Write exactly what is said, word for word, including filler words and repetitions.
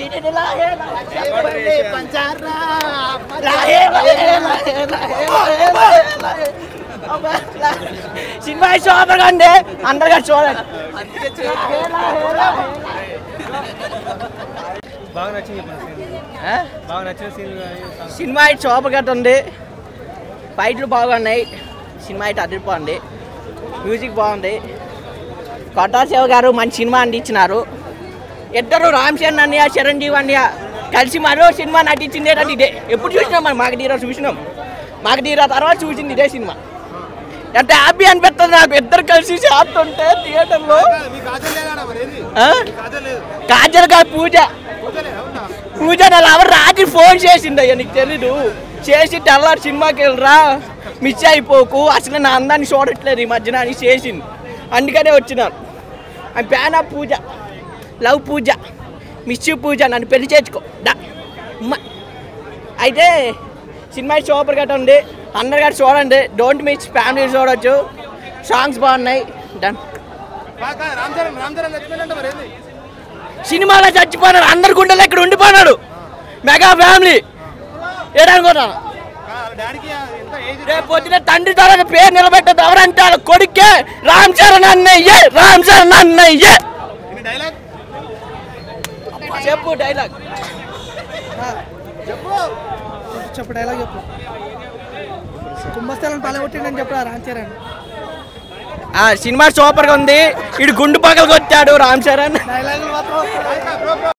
Cinema super గా ఉంది అందరుగా చూడండి. సినిమా అయితే సూపర్ గా ఉంది, ఫైట్లు బాగున్నాయి, సినిమా అయితే అదిరిపోండి, మ్యూజిక్ బాగుంది. కొట్టాశివ గారు మంచి సినిమా అందించినారు. ఇద్దరు రామ్ చరణ్ అన్నయ్య చిరంజీవి అన్నయ్య కలిసి మరో సినిమా నటించింది ఏంటంటే ఇదే. ఎప్పుడు చూసినాం మనం మాగధీర చూసినాం, మాగధీర తర్వాత చూసింది ఇదే సినిమా. ఎంత హ్యాపీ అనిపిస్తుంది నాకు ఇద్దరు కలిసి చేస్తుంటే థియేటర్లో. కాజల్ గారు పూజ పూజ నెల ఎవరు రాత్రి ఫోన్ చేసింది అయ్యా, నీకు తెలీదు, చేసి తెల్లారి సినిమాకి వెళ్ళరా మిస్ అయిపోకు, అసలు నా అందాన్ని చూడట్లేదు ఈ మధ్యన అని చేసింది. అందుకనే వచ్చినాను. I fan of Pooja, love Pooja, miss you Pooja, నన్ను పెళ్లి చేసుకో డా అయితే సినిమా సూపర్ గట్ట ఉంది, అందరు గట్ట చూడండి, డోంట్ మిస్, ఫ్యామిలీ చూడవచ్చు, సాంగ్స్ బాగున్నాయి. డన్. సినిమాలో చచ్చిపోయినాడు, అందరు గుండెలు ఇక్కడ ఉండిపోయినాడు, మెగా ఫ్యామిలీ ఏడనుకున్నాను. రేపు పొద్దున తండ్రి తర్వాత పేరు నిలబెట్టదు ఎవరంటే వాళ్ళ కొడుకే రామ్ చరణ్ అన్నయ్యే, రామ్ చరణ్ అన్నయ్యే. చెప్పు డైలాగ్, చెప్పు డైలాగ్ చెప్పు. కుంభస్థలం పలగొట్టిండని చెప్పరా రామ్ చరణ్. సినిమా సూపర్గా ఉంది, ఇడు గుండు పగలు కొట్టాడు రామ్ చరణ్. డైలాగులు మాత్రం